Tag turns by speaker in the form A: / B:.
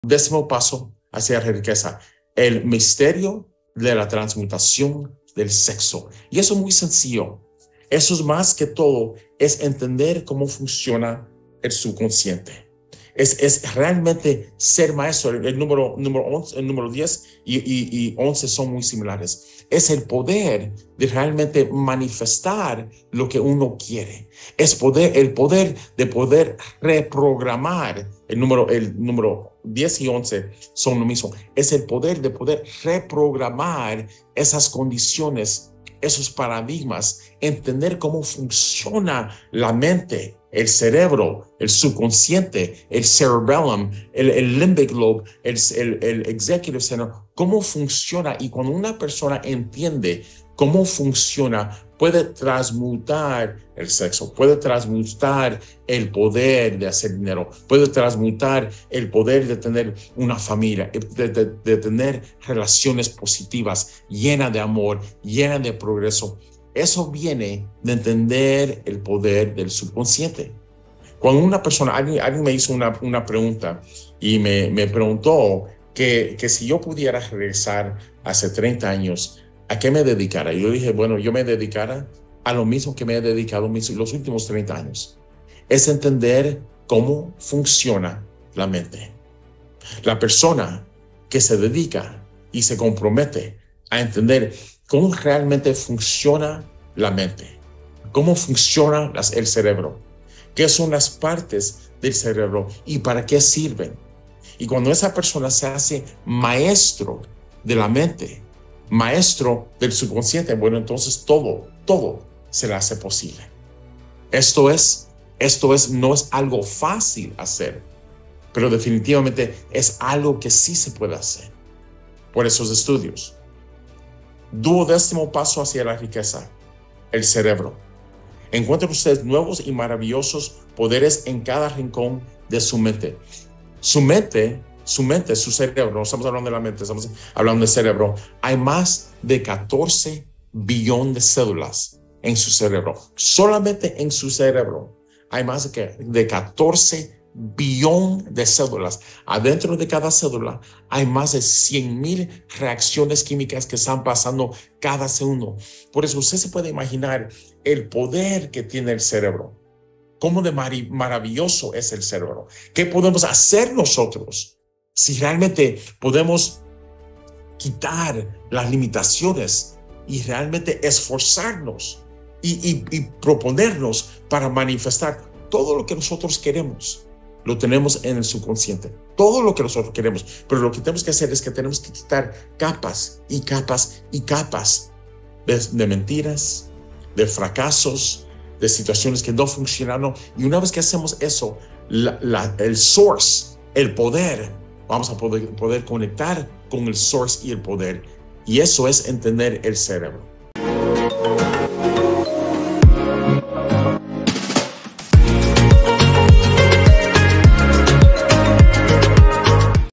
A: Décimo paso hacia la riqueza, el misterio de la transmutación del sexo. Y eso es muy sencillo. Eso es más que todo, es entender cómo funciona el subconsciente. Es realmente ser maestro. El número 11, el número 10 y 11 son muy similares. Es el poder de realmente manifestar lo que uno quiere. Es el poder de poder reprogramar. El número 10 y 11 son lo mismo. Es el poder de poder reprogramar esas condiciones, esos paradigmas, entender cómo funciona la mente, el cerebro, el subconsciente, el cerebellum, el limbic lobe, el executive center, cómo funciona. Y cuando una persona entiende cómo funciona, puede transmutar el sexo, puede transmutar el poder de hacer dinero, puede transmutar el poder de tener una familia, de tener relaciones positivas, llenas de amor, llenas de progreso. Eso viene de entender el poder del subconsciente. Cuando una persona, alguien me hizo una pregunta y me preguntó que si yo pudiera regresar hace 30 años, ¿a qué me dedicara? Y yo dije, bueno, yo me dedicara a lo mismo que me he dedicado los últimos 30 años. Es entender cómo funciona la mente. La persona que se dedica y se compromete a entender cómo realmente funciona la mente, cómo funciona el cerebro, qué son las partes del cerebro y para qué sirven. Y cuando esa persona se hace maestro de la mente, maestro del subconsciente, bueno, entonces todo se le hace posible. Esto no es algo fácil hacer, pero definitivamente es algo que sí se puede hacer por esos estudios. 12º paso hacia la riqueza, el cerebro. Encuentren ustedes nuevos y maravillosos poderes en cada rincón de su mente. Su cerebro, no estamos hablando de la mente, estamos hablando del cerebro. Hay más de 14 billones de células en su cerebro. Solamente en su cerebro hay más de 14 billones de células. Adentro de cada célula hay más de 100,000 reacciones químicas que están pasando cada segundo. Por eso usted se puede imaginar el poder que tiene el cerebro. Cómo de maravilloso es el cerebro. ¿Qué podemos hacer nosotros si realmente podemos quitar las limitaciones y realmente esforzarnos y proponernos para manifestar todo lo que nosotros queremos? Lo tenemos en el subconsciente, todo lo que nosotros queremos, pero lo que tenemos que hacer es que tenemos que quitar capas y capas y capas de mentiras, de fracasos, de situaciones que no funcionaron. Y una vez que hacemos eso, el source, el poder, vamos a poder conectar con el source y el poder. Y eso es entender el cerebro.